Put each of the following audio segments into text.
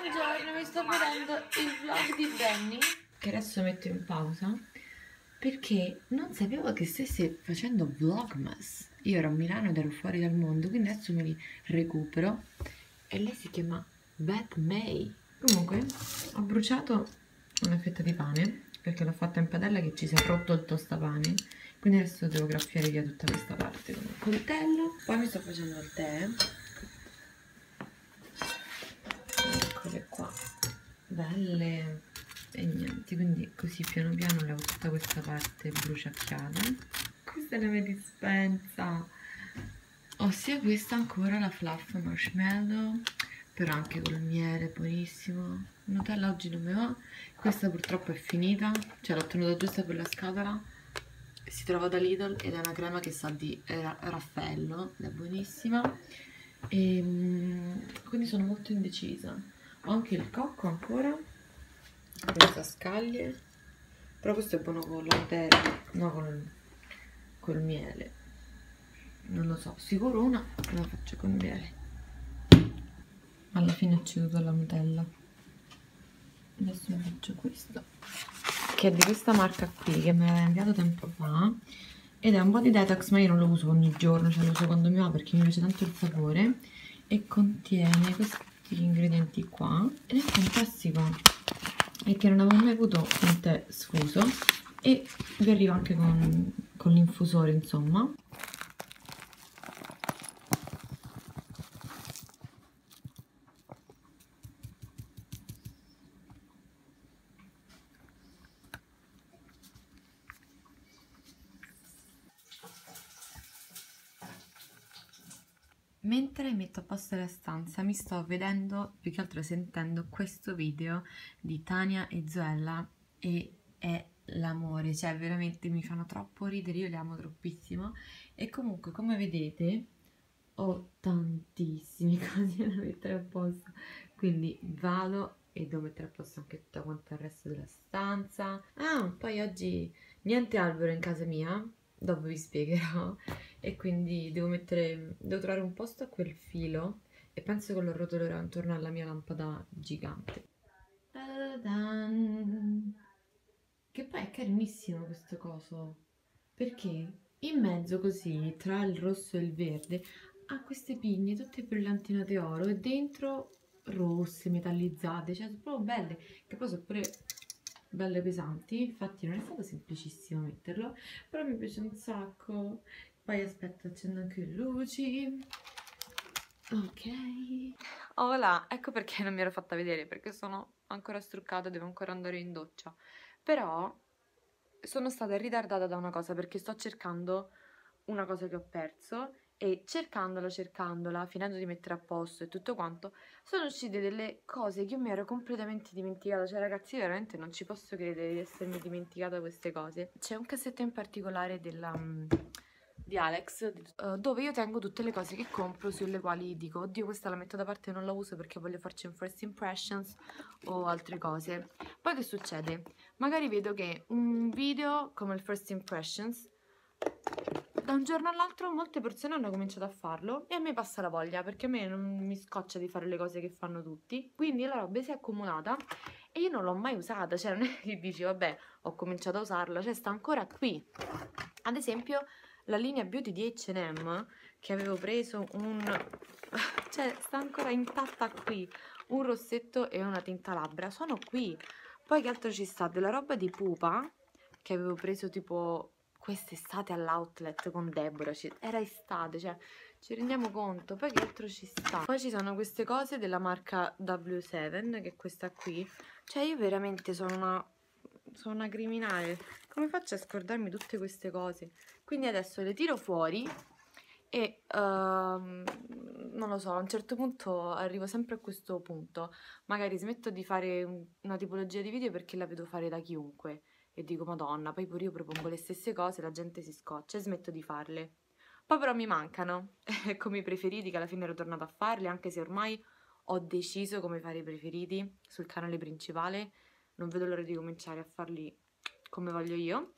Buongiorno, mi sto vedendo il vlog di Benny, che adesso metto in pausa, perché non sapevo che stesse facendo vlogmas. Io ero a Milano ed ero fuori dal mondo, quindi adesso me li recupero. E lei si chiama Beth May. Comunque, ho bruciato una fetta di pane, perché l'ho fatta in padella che ci si è rotto il tostapane. Quindi adesso devo graffiare via tutta questa parte con un coltello. Poi mi sto facendo il tè. Eccole qua, belle. E niente, quindi così piano piano levo tutta questa parte bruciacchiata. Questa è la mia dispensa. Ho sia questa ancora, la fluff marshmallow, però anche col miele, buonissimo. Nutella oggi non mi va. Questa purtroppo è finita, cioè l'ho tenuta giusta per la scatola. Si trova da Lidl ed è una crema che sa di raffello, ed è buonissima. E quindi sono molto indecisa. Ho anche il cocco ancora, senza scaglie, però questo è buono con la Nutella, no col miele. Non lo so, sicuro una la faccio con miele. Alla fine ho ceduto alla Nutella. Adesso mi faccio questo, che è di questa marca qui, che me l'aveva inviato tempo fa, ed è un body detox, ma io non lo uso ogni giorno, cioè lo uso quando mi va perché mi piace tanto il sapore, e contiene questi ingredienti qua, ed è fantastico, e che non avevo mai avuto un tè sfuso, e vi arriva anche con l'infusore, insomma. Mentre metto a posto la stanza mi sto vedendo, più che altro sentendo, questo video di Tania e Zoella, e è l'amore, cioè veramente mi fanno troppo ridere, io le amo troppissimo. E comunque, come vedete, ho tantissime cose da mettere a posto, quindi vado e devo mettere a posto anche tutto quanto il resto della stanza. Poi oggi niente albero in casa mia, dopo vi spiegherò, e quindi devo trovare un posto a quel filo, e penso che lo rotolerò intorno alla mia lampada gigante. Ta-da-dan! Che poi è carinissimo questo coso, perché in mezzo così, tra il rosso e il verde, ha queste pigne tutte brillantinate oro, e dentro rosse, metallizzate, cioè sono proprio belle, che poi sono pure belle pesanti. Infatti non è stato semplicissimo metterlo, però mi piace un sacco. Poi aspetta, accendo anche le luci. Ok. Hola, ecco perché non mi ero fatta vedere, perché sono ancora struccata, devo ancora andare in doccia. Però sono stata ritardata da una cosa, perché sto cercando una cosa che ho perso, e cercandola, finendo di mettere a posto e tutto quanto, sono uscite delle cose che io mi ero completamente dimenticata. Cioè ragazzi, io veramente non ci posso credere di essermi dimenticata queste cose. C'è un cassetto in particolare di Alex, dove io tengo tutte le cose che compro, sulle quali dico oddio, questa la metto da parte e non la uso perché voglio farci un first impressions o altre cose. Poi che succede? Magari vedo che un video come il first impressions, da un giorno all'altro molte persone hanno cominciato a farlo, e a me passa la voglia, perché a me non mi scoccia di fare le cose che fanno tutti. Quindi la roba si è accumulata e io non l'ho mai usata, cioè non è che dici vabbè, ho cominciato a usarla, cioè sta ancora qui. Ad esempio la linea beauty di H&M, che avevo preso cioè sta ancora intatta qui, un rossetto e una tinta labbra sono qui. Poi che altro ci sta? Della roba di Pupa che avevo preso tipo quest'estate all'outlet con Deborah, era estate, cioè ci rendiamo conto. Poi che altro ci sta? Poi ci sono queste cose della marca W7, che è questa qui, cioè io veramente sono una criminale, come faccio a scordarmi tutte queste cose? Quindi adesso le tiro fuori e non lo so, a un certo punto arrivo sempre a questo punto, magari smetto di fare una tipologia di video perché la vedo fare da chiunque e dico madonna, poi pure io propongo le stesse cose, la gente si scoccia, e smetto di farle. Poi però mi mancano, come i preferiti, che alla fine ero tornata a farli, anche se ormai ho deciso come fare i preferiti sul canale principale, non vedo l'ora di cominciare a farli come voglio io.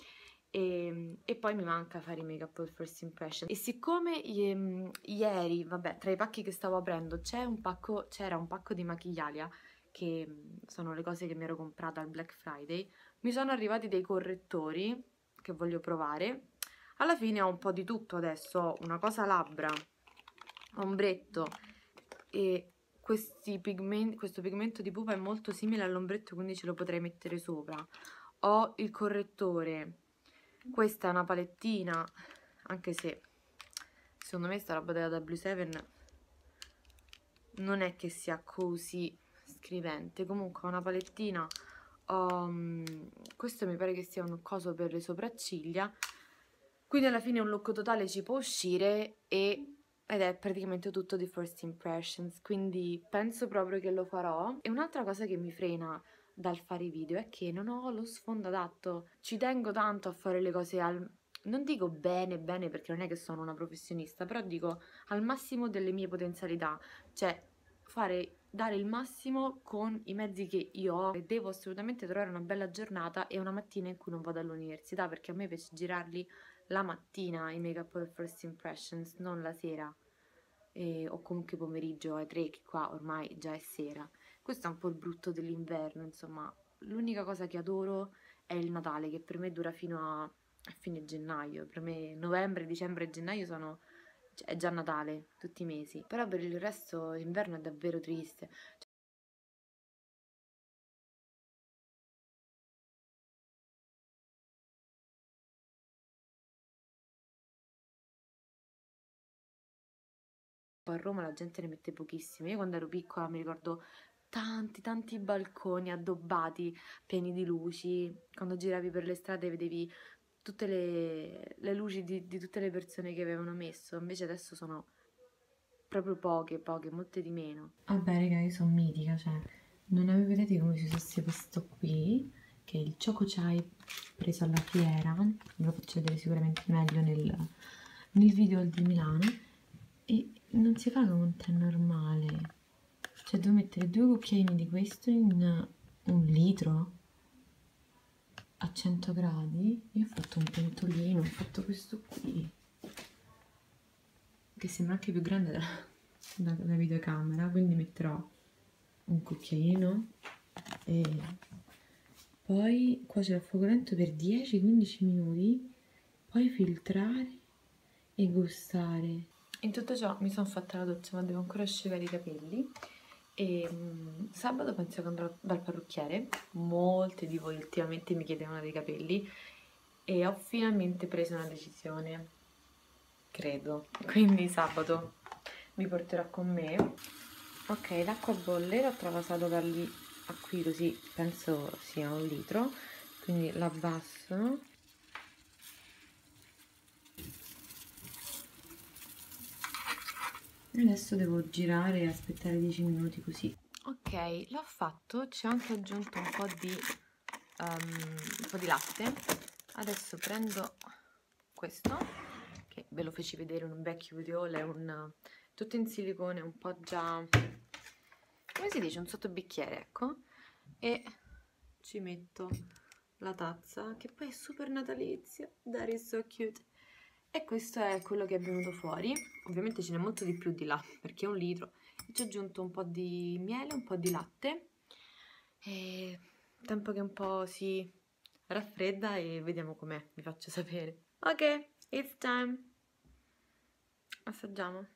E poi mi manca fare i make up al first impression. E siccome ieri, vabbè, tra i pacchi che stavo aprendo c'era un pacco di Machialia che sono le cose che mi ero comprata al Black Friday. Mi sono arrivati dei correttori che voglio provare. Alla fine ho un po' di tutto adesso, ho una cosa labbra, ombretto e questo pigmento di pupa è molto simile all'ombretto, quindi ce lo potrei mettere sopra. Ho il correttore, questa è una palettina, anche se secondo me sta roba della W7 non è che sia così scrivente. Comunque ho una palettina, questo mi pare che sia un coso per le sopracciglia, quindi alla fine un look totale ci può uscire ed è praticamente tutto di first impressions, quindi penso proprio che lo farò. E un'altra cosa che mi frena dal fare i video è che non ho lo sfondo adatto. Ci tengo tanto a fare le cose non dico bene bene perché non è che sono una professionista, però dico al massimo delle mie potenzialità, cioè dare il massimo con i mezzi che io ho. E devo assolutamente trovare una bella giornata e una mattina in cui non vado all'università, perché a me piace girarli la mattina i make up per first impressions, non la sera o comunque pomeriggio alle 3, che qua ormai già è sera. Questo è un po' il brutto dell'inverno, insomma. L'unica cosa che adoro è il Natale, che per me dura fino a fine gennaio. Per me novembre, dicembre e gennaio è già Natale, tutti i mesi. Però per il resto l'inverno è davvero triste. A Roma la gente ne mette pochissime. Io quando ero piccola mi ricordo tanti balconi addobbati, pieni di luci. Quando giravi per le strade vedevi tutte le luci di tutte le persone che avevano messo. Invece adesso sono proprio poche, molte di meno. Vabbè, raga, io sono mitica, cioè, non avevo idea di come si usasse questo qui, che è il Choco Chai preso alla fiera. Ve lo faccio vedere sicuramente meglio nel video di Milano. E non si fa come un tè normale, cioè devo mettere 2 cucchiaini di questo in 1 litro a 100 gradi. Io ho fatto un pentolino, ho fatto questo qui che sembra anche più grande da videocamera, quindi metterò un cucchiaino e poi cuocere a fuoco lento per 10-15 minuti, poi filtrare e gustare. In tutto ciò mi sono fatta la doccia, ma devo ancora asciugare i capelli e sabato penso che andrò dal parrucchiere. Molti di voi ultimamente mi chiedevano dei capelli e ho finalmente preso una decisione, credo. Quindi sabato mi porterò con me. Ok, l'acqua bolle, l'ho travasato da lì a qui così penso sia 1 litro, quindi la abbasso. Adesso devo girare e aspettare 10 minuti così. Ok, l'ho fatto, ci ho anche aggiunto un po' di latte. Adesso prendo questo, che ve lo feci vedere in un vecchio video, è tutto in silicone, un po' già, come si dice, un sottobicchiere, ecco. E ci metto la tazza, che poi è super natalizio, that is so cute. E questo è quello che è venuto fuori. Ovviamente ce n'è molto di più di là, perché è 1 litro. E ci ho aggiunto un po' di miele, un po' di latte. E tempo che un po' si raffredda e vediamo com'è, vi faccio sapere. Ok, it's time. Assaggiamo.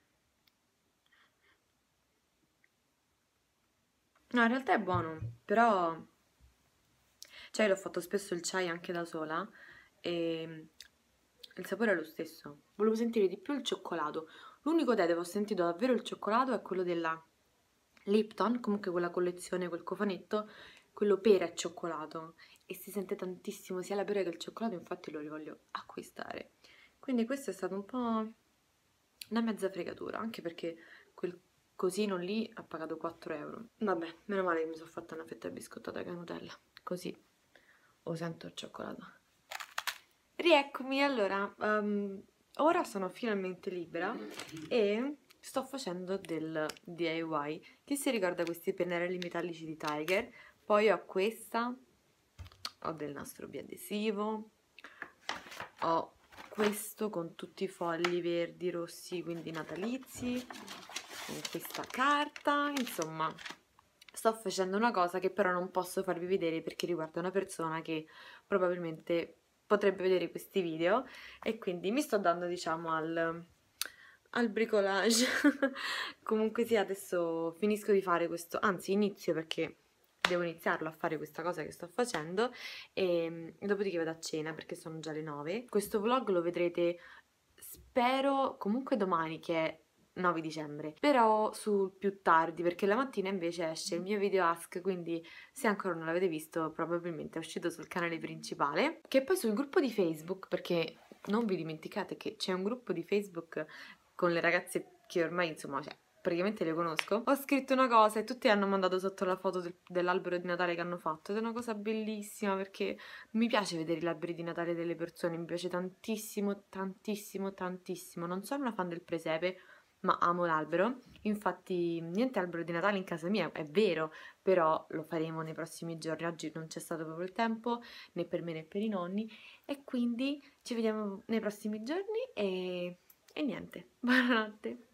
No, in realtà è buono, però... Cioè, l'ho fatto spesso il chai anche da sola e il sapore è lo stesso. Volevo sentire di più il cioccolato. L'unico tè dove ho sentito davvero il cioccolato è quello della Lipton, comunque quella collezione, quel cofanetto, quello pera e cioccolato. E si sente tantissimo sia la pera che il cioccolato, infatti lo voglio acquistare. Quindi questo è stato un po' una mezza fregatura, anche perché quel cosino lì ha pagato 4 euro. Vabbè, meno male che mi sono fatta una fetta biscottata con Nutella, così o sento il cioccolato. Rieccomi, allora, ora sono finalmente libera e sto facendo del DIY. Chi si ricorda questi pennarelli metallici di Tiger? Poi ho questa, ho del nastro biadesivo, ho questo con tutti i fogli verdi, rossi, quindi natalizi, con questa carta, insomma, sto facendo una cosa che però non posso farvi vedere perché riguarda una persona che probabilmente potrebbe vedere questi video, e quindi mi sto dando, diciamo, al bricolage. Comunque sì, adesso finisco di fare questo, anzi inizio perché devo iniziarlo a fare questa cosa che sto facendo, e dopodiché vado a cena perché sono già le 9. Questo vlog lo vedrete, spero, comunque domani, che è 9 dicembre, però sul più tardi, perché la mattina invece esce il mio video ask, quindi se ancora non l'avete visto probabilmente è uscito sul canale principale, che poi sul gruppo di Facebook, perché non vi dimenticate che c'è un gruppo di Facebook con le ragazze che ormai, insomma, cioè, praticamente le conosco. Ho scritto una cosa e tutti hanno mandato sotto la foto dell'albero di Natale che hanno fatto, ed è una cosa bellissima perché mi piace vedere gli alberi di Natale delle persone, mi piace tantissimo, tantissimo, tantissimo. Non sono una fan del presepe, ma amo l'albero. Infatti, niente albero di Natale in casa mia, è vero, però lo faremo nei prossimi giorni. Oggi non c'è stato proprio il tempo, né per me né per i nonni, e quindi ci vediamo nei prossimi giorni e niente, buonanotte.